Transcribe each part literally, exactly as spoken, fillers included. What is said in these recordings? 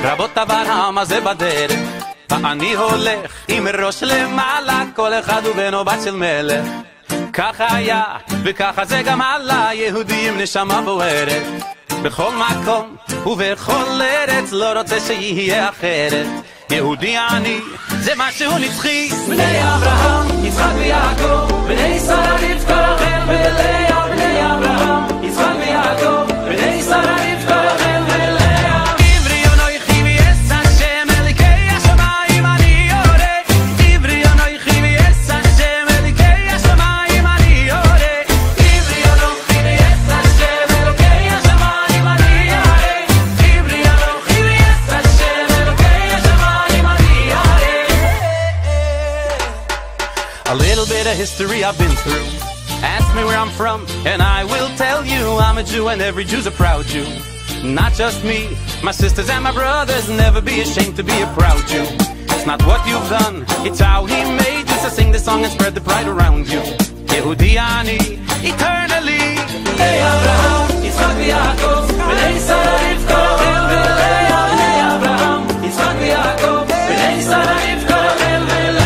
רבות אברהם הזה בדרך, ואני הולך עם ראש למעלה, כל אחד הוא בנו בת של מלך. ככה היה וככה זה גם עלה, יהודים נשמה בוערת. בכל מקום ובכל ארץ לא רוצה שיהיה אחרת. יהודי אני זה משהו נצחי. בני אברהם, יצחק ויעקב, בני שרה רבקה רחל ולאה. בני אברהם, יצחק ויעקב, בני שרה רבקה רחל ולאה. עברי אנוכי ויעש השם אלוקי השמיים אני יורד. עברי אנוכי ויעש השם אלוקי השמיים אני יורד. עברי אנוכי ויעש השם אלוקי השמיים אני יורד. עברי אנוכי ויעש השם אלוקי השמיים אני יורד. A little bit of history I've been through. Ask me where I'm from, and I will tell you I'm a Jew, and every Jew's a proud Jew. Not just me, my sisters and my brothers. Never be ashamed to be a proud Jew. It's not what you've done, it's how he made you. So sing this song and spread the pride around you. Yehudi ani, eternally. Bnei Avraham, Yitzchak v'Yaakov, Bnei Sara Rivka Rachel v'Leah. Bnei Avraham, Yitzchak v'Yaakov, Bnei Sara Rivka Rachel v'Leah.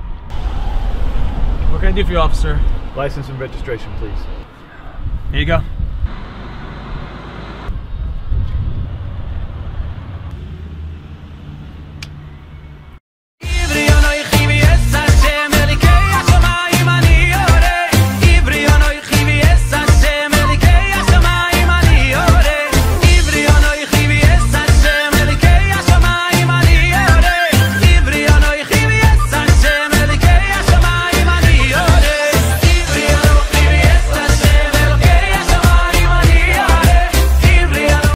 What can I do for you, officer? License and registration, please. Here you go.